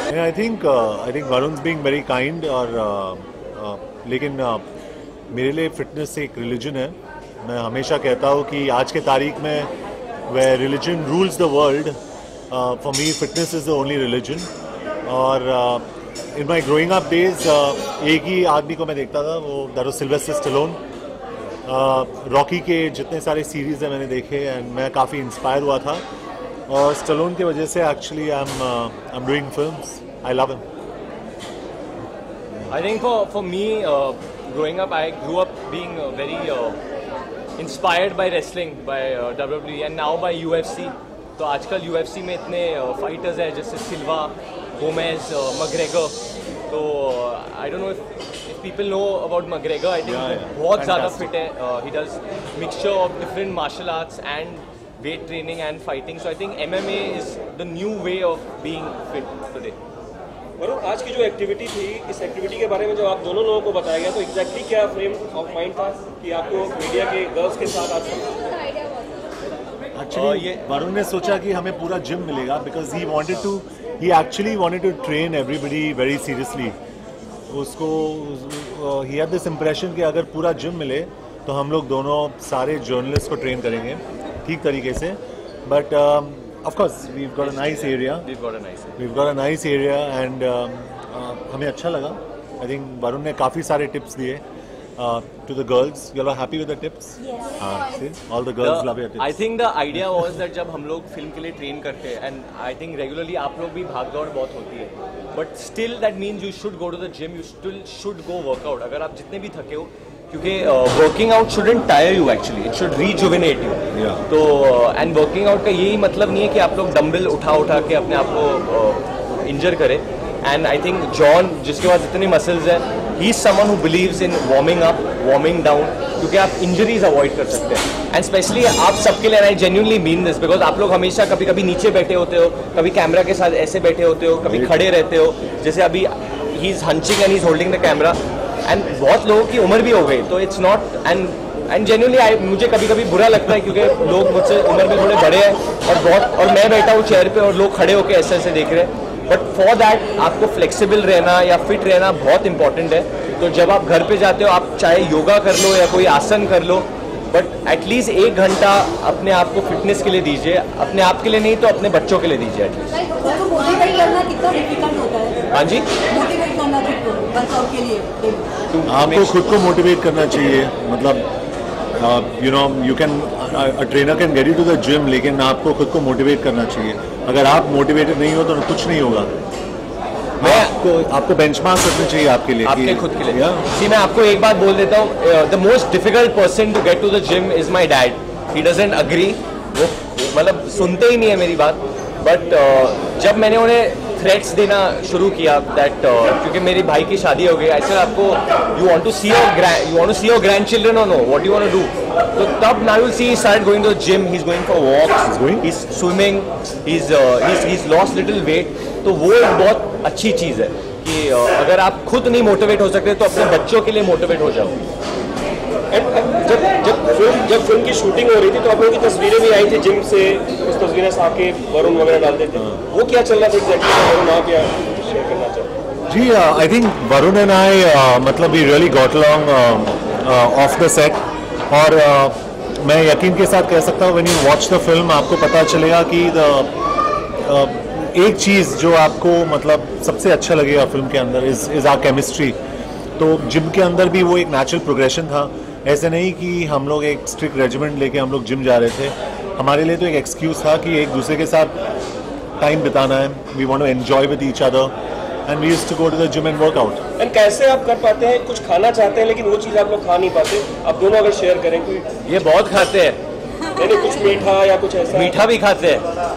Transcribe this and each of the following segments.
I think Varun's being very kind और लेकिन मेरे लिए फिटनेस एक रिलीजन है. मैं हमेशा कहता हूँ कि आज के तारीख में where religion rules the world, for me fitness is the only religion. और in my growing up days एक ही आदमी को मैं देखता था, वो that was Sylvester Stallone. Rocky के जितने सारे सीरीज़ हैं मैंने देखे एंड मैं काफ़ी इंस्पायर हुआ था और स्टलोन की वजह से actually I am doing films. I love him. I think for me, growing up, I grew up being very inspired by wrestling, by WWE and now by UFC. तो आजकल UFC में इतने फाइटर्स हैं जैसे सिल्वा, गोमेज, मैकग्रेगर. तो I don't know if people know about McGregor. I think बहुत ज़्यादा fit है. He does mixture of different martial arts and weight training and fighting. So I think MMA is the new way of being fit today. Varun, आज की जो activity थी, इस activity के बारे में जब आप दोनों लोगों को बताया गया तो एग्जैक्टली क्या फ्रेम ऑफ माइंड था कि आपको मीडिया के गर्ल्स के साथ आज एक्चुअली वरुण ने सोचा कि हमें पूरा जिम मिलेगा because he actually wanted to train everybody very seriously. उसको ही हैड दिस इम्प्रेशन कि अगर पूरा जिम मिले तो हम लोग दोनों सारे जर्नलिस्ट को ट्रेन करेंगे ठीक तरीके से. But of course we've got a nice area. We've got a nice area and हमें अच्छा लगा. I think वरुण ने काफ़ी सारे टिप्स दिए to the girls. You all are happy with the tips? Yes. See, all the girls love your tips. I think the idea was that जब हम लोग फिल्म के लिए ट्रेन करते हैं and I think regularly आप लोग भी भाग दौड़ बहुत होती है, but still that means you should go to the gym. You still should go workout. अगर आप जितने भी थके हो, क्योंकि working out shouldn't tire you actually, it should rejuvenate you. तो एंड वर्किंग आउट का यही मतलब नहीं है कि आप लोग डंबल उठा के अपने आप को इंजर करें. एंड आई थिंक जॉन, जिसके पास इतनी मसल्स हैं, he is someone who believes in warming up, warming down, क्योंकि आप इंजरीज अवॉइड कर सकते हैं. एंड स्पेशली आप सबके लिए I genuinely mean this because आप लोग हमेशा कभी कभी नीचे बैठे होते हो, कभी कैमरा के साथ ऐसे बैठे होते हो, कभी खड़े रहते हो. जैसे अभी he is hunching and he is holding the camera. And बहुत लोगों की उम्र भी हो गई, तो इट्स नॉट एंड जेन्युइनली मुझे कभी कभी बुरा लगता है क्योंकि लोग मुझसे उम्र में थोड़े बड़े हैं और मैं बैठा हूँ चेयर पे और लोग खड़े होकर ऐसे ऐसे देख रहे हैं. बट फॉर दैट आपको फ्लेक्सिबल रहना या फिट रहना बहुत इंपॉर्टेंट है. तो जब आप घर पे जाते हो, आप चाहे योगा कर लो या कोई आसन कर लो, बट एटलीस्ट 1 घंटा अपने आप को फिटनेस के लिए दीजिए. अपने आप के लिए नहीं तो अपने बच्चों के लिए दीजिए एटलीस्ट. हाँ जी, आपको खुद को मोटिवेट करना चाहिए. मतलब you know you can a trainer can get you to the gym, लेकिन आपको खुद को मोटिवेट करना चाहिए. अगर आप मोटिवेटेड नहीं हो तो कुछ नहीं होगा. आपको बेंचमार्क रखना चाहिए आपके लिए, आपके खुद के लिए. जी, मैं आपको एक बात बोल देता हूँ. The most difficult person to get to the gym is my dad. He doesn't agree. वो मतलब सुनते ही नहीं है मेरी बात. बट जब मैंने उन्हें थ्रेट्स देना शुरू किया दैट क्योंकि मेरी भाई की शादी हो गई, आई सेड आपको you want to see your grandchildren और know what you want to do. तो तब now will see he started going to the gym, he is going for walks, he is swimming, he is lost little weight. तो वो एक बहुत अच्छी चीज़ है कि अगर आप खुद नहीं मोटिवेट हो सकते तो अपने बच्चों के लिए मोटिवेट हो जाओ. जब फिल्म की शूटिंग हो रही थी तो आप लोगों की तस्वीरें भी आई थी जिम से, उस तस्वीरें से आके वरुण वगैरह डालते थे. वो क्या चल रहा था एग्जैक्टली, वरुण आप क्या शेयर करना चाहते? जी, I think Varun and I मतलब we really got along off the set. और मैं यकीन के साथ कह सकता हूँ when you watch the film आपको पता चलेगा कि एक चीज़ जो आपको मतलब सबसे अच्छा लगेगा फिल्म के अंदर इज आवर केमिस्ट्री. तो जिम के अंदर भी वो एक नेचुरल प्रोग्रेशन था. ऐसे नहीं कि हम लोग एक स्ट्रिक्ट रेजिमेंट लेके हम लोग जिम जा रहे थे. हमारे लिए तो एक एक्सक्यूज़ था कि एक दूसरे के साथ टाइम बिताना है. We want to enjoy with each other and we used to go to the gym and work out. And कैसे आप कर पाते हैं, कुछ खाना चाहते हैं लेकिन वो चीज़ आप लोग खा नहीं पाते, आप दोनों अगर शेयर करें कोई? ये बहुत खाते हैं. यानी कुछ मीठा या कुछ ऐसा? मीठा भी खाते हैं.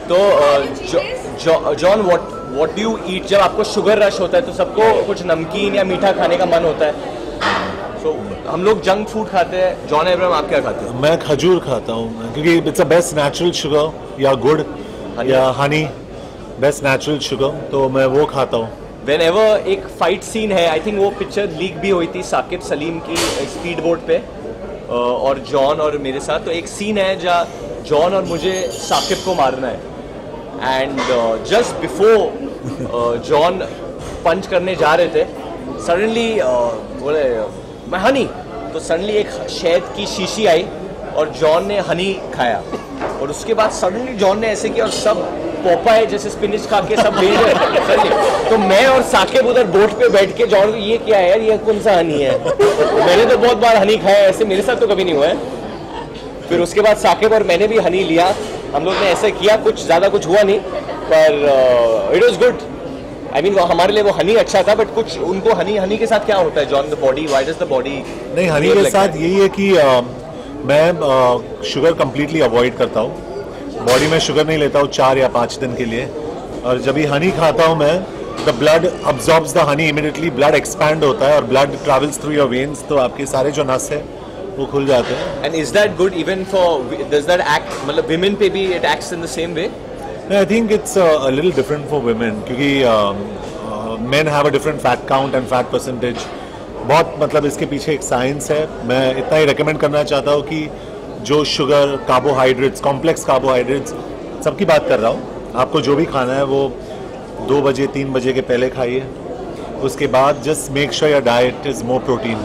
तो John what do you eat? जब आपको शुगर रश होता है तो सबको कुछ नमकीन या मीठा खाने का मन होता है. तो हम लोग जंक फूड खाते हैं. जॉन एब्राहम आप क्या खाते हैं? मैं खजूर खाता हूँ क्योंकि it's a best natural sugar या गुड़ या हनी, बेस्ट नेचुरल शुगर, तो मैं वो खाता हूँ. Whenever एक फाइट सीन है, आई थिंक वो पिक्चर लीक भी हुई थी साकिब सलीम की स्पीड बोट पे और जॉन और मेरे साथ. तो एक सीन है जहाँ जॉन और मुझे साकिब को मारना है and just before John punch करने जा रहे थे, सडनली बोले मैं हनी, तो सडनली एक शहद की शीशी आई और जॉन ने हनी खाया, और उसके बाद सडनली जॉन ने ऐसे किया और सब पोपाए जैसे स्पिनिच खा के सब ले गए। तो मैं और साकिब उधर बोट पे बैठ के जॉन को ये क्या है यार, ये कौन सा हनी है, मैंने तो बहुत बार हनी खाया, ऐसे मेरे साथ तो कभी नहीं हुआ है। फिर उसके बाद साकिब और मैंने भी हनी लिया, हम लोग ने ऐसे किया, कुछ ज़्यादा कुछ हुआ नहीं, पर it was good. I mean हमारे लिए वो हनी अच्छा था, बट कुछ उनको हनी के साथ क्या होता है John, the body, why does the body? नहीं, हनी के साथ यही है कि मैं शुगर कंप्लीटली अवॉइड करता हूँ, बॉडी में शुगर नहीं लेता हूँ 4 या 5 दिन के लिए, और जब भी हनी खाता हूँ मैं, the blood absorbs the honey immediately, blood expand होता है और blood travels through your veins, तो आपके सारे जो नस है वो खुल जाते हैं। And is that good even for, does that act, मतलब विमेन पे भी it acts in the same way? I think it's a little different for women, क्योंकि men have a different fat count and fat percentage, बहुत मतलब इसके पीछे एक science है। मैं इतना ही रिकमेंड करना चाहता हूँ कि जो शुगर, कार्बोहाइड्रेट्स, कॉम्प्लेक्स कार्बोहाइड्रेट्स, सबकी बात कर रहा हूँ, आपको जो भी खाना है वो 2 बजे 3 बजे के पहले खाइए, उसके बाद just make sure your diet is more protein.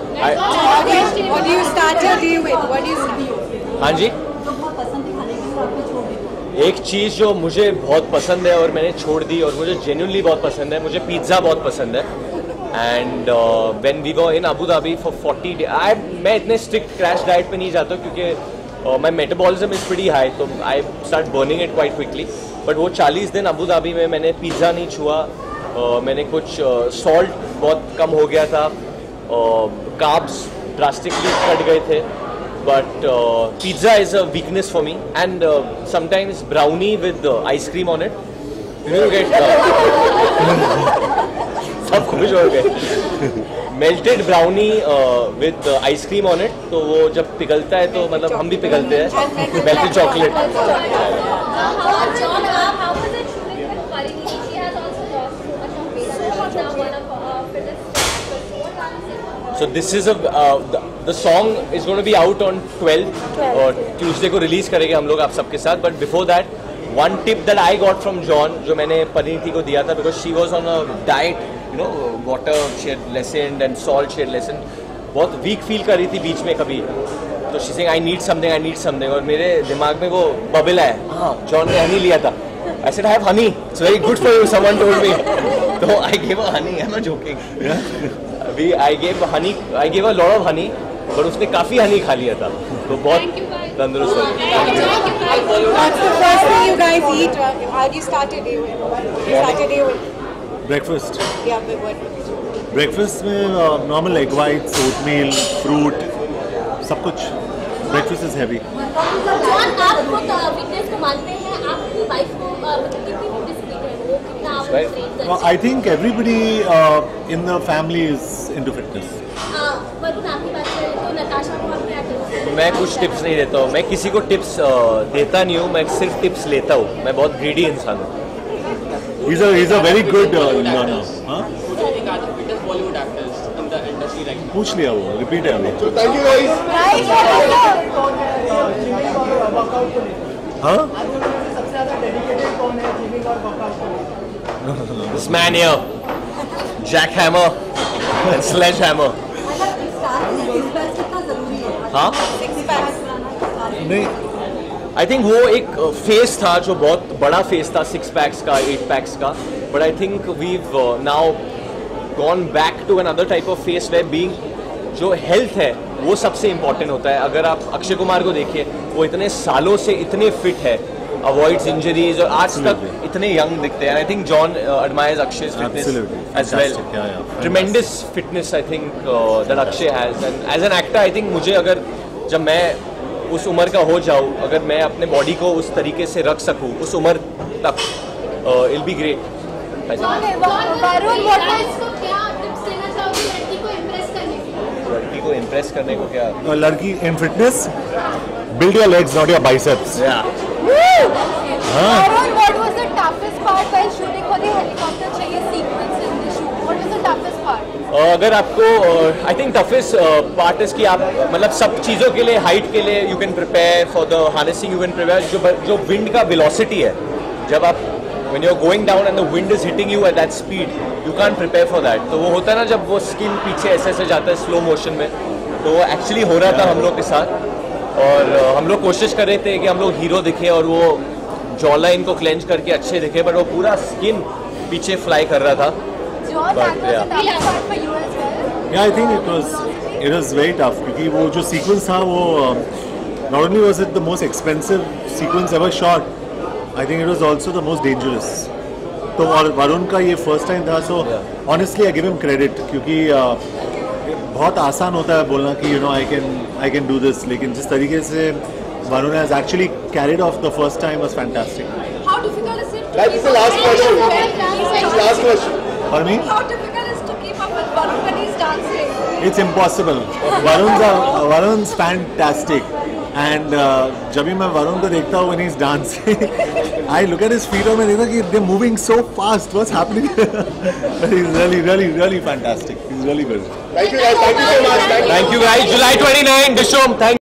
हाँ जी, एक चीज़ जो मुझे बहुत पसंद है और मैंने छोड़ दी और मुझे जेन्युइनली बहुत पसंद है, मुझे पिज़्ज़ा बहुत पसंद है। And when we were in Abu Dhabi for 40 days, मैं इतने स्ट्रिक्ट क्रैश डाइट पे नहीं जाता क्योंकि my metabolism is pretty high, तो I start burning it quite quickly. But वो 40 दिन अबू धाबी में मैंने पिज़्ज़ा नहीं छुआ, मैंने कुछ सॉल्ट बहुत कम हो गया था, कार्ब्स ड्रास्टिकली कट गए थे, but pizza is a weakness for me, and sometimes brownie with ice cream on it, you get सब खुश हो गए। Melted brownie with ice cream on it, तो वो जब पिघलता है तो मतलब हम भी पिघलते हैं, melted chocolate. So this is the song is going to be out on 12th और Tuesday को रिलीज करेंगे हम लोग आप सबके साथ। But before that, one tip that I got from John, जो मैंने परिणीति को दिया था, because she was on a diet, you know, water she had lessened and salt she had lessened, बहुत weak feel कर रही थी बीच में कभी, तो she saying I need something, और मेरे दिमाग में वो बबल है, हाँ John ने हनी लिया था, I said I have honey, it's very good for you, someone told me, तो I gave her honey, I'm not joking. I gave a lot of honey, but उसने काफी हनी खा लिया था, तो बहुत तंदुरुस्त हो गया। What's the first thing you guys eat? How do you start your day with? Breakfast. Yeah, but what? Breakfast में normal egg whites, oatmeal, fruit, सब कुछ। Breakfast is heavy. जॉन, आप खुद फिटनेस को मानते हैं, आपकी वाइफ को मतलब कितनी डिसिप्लिन है वो, कितना आप ट्रेन करते हैं? I think everybody in the family is into fitness. Varun, आपकी बात करें तो नताशा को आप क्या टिप्स? मैं कुछ टिप्स नहीं देता हूँ, मैं किसी को टिप्स देता नहीं हूँ, मैं सिर्फ टिप्स लेता हूँ, मैं बहुत ग्रीडी इंसान हूँ। He's a very good learner. हाँ? पूछ लिया वो, रिपीट है अभी। Thank you guys. हाँ? This man here, jackhammer and sledgehammer. हाँ? नहीं, आई थिंक वो एक फेस था जो बहुत बड़ा फेस था, 6 पैक्स का, 8 पैक्स का, but I think we've now gone back to another type of phase wellbeing, जो हेल्थ है वो सबसे इम्पोर्टेंट होता है। अगर आप अक्षय कुमार को देखिए, वो इतने सालों से इतने फिट है, अवॉइड्स इंजरीज, और आज तक इतने यंग दिखते हैं। I think John admires Akshay's fitness as well. Tremendous fitness I think that Akshay has, and as an actor I think मुझे अगर जब मैं उस उम्र का हो जाऊँ, अगर मैं अपने बॉडी को उस तरीके से रख सकूँ उस उम्र तक, it'll be great. लड़की को इम्प्रेस करने को क्या? लड़की in fitness, build your legs, not your biceps. Yeah. Varun, what was the toughest part while shooting for the helicopter chase sequence in the shoot? What was the toughest part? अगर आपको I think toughest part is कि आप मतलब सब चीज़ों के लिए, height के लिए you can prepare for the harnessing, you can prepare जो विंड का वेलोसिटी है, जब आप when you're going down and the wind is hitting you at that speed, you can't prepare for that. तो वो होता है ना जब वो स्किन पीछे ऐसे जाता है स्लो मोशन में, तो वो एक्चुअली हो रहा था हम लोग के साथ. और हम लोग कोशिश कर रहे थे कि हम लोग हीरो दिखे और वो जॉ लाइन को क्लेंच करके अच्छे दिखे, बट वो पूरा स्किन पीछे फ्लाई कर रहा था. Yeah, I think it was very tough क्योंकि वो जो सीक्वेंस था वो not only was it the most expensive sequence ever shot, I think it was also the most dangerous. तो और वरुण का ये फर्स्ट टाइम था, so honestly I give him credit क्योंकि बहुत आसान होता है बोलना कि you know I can do this, लेकिन जिस तरीके से Varun has actually carried off the first time was fantastic. How difficult is it? Like it's the last question. It's the last question. For me, How difficult is to keep up with Varun when he's dancing? it's impossible. Varun's fantastic. And जब भी मैं वरुण को देखता हूँ when he's dancing, I look at his feet और मैं देखता हूँ कि they're moving so fast. What's happening? But he's really fantastic. He's really good. Thank you guys. Thank you so much. Thank you guys. July 29, Dishom. Thank